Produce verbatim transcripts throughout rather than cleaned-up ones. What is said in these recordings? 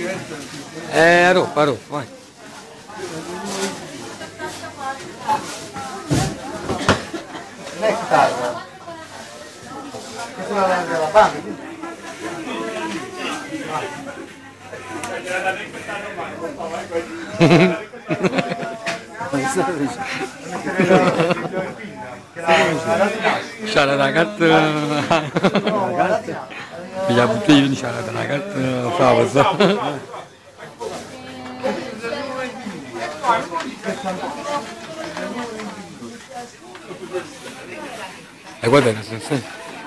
Eh, a roba, a roba, vai. Nectar. Questa è la della banca. C'era la carta, pigliava puttini, c'era la carta, fava, e guarda, non si sente.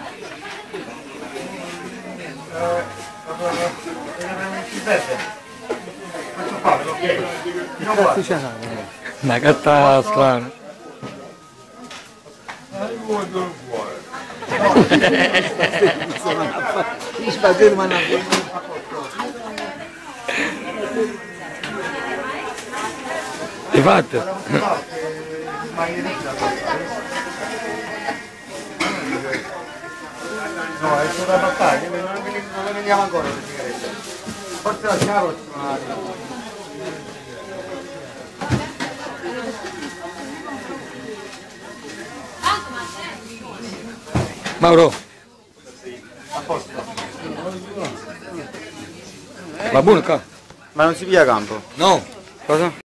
Una carta strana. Hai fatto? No, è stata battaglia, non veniamo ancora le sigarette. Forse la cava suonare. Mauro. A posto. Va buono qua? Ma non si piglia campo? No. Cosa?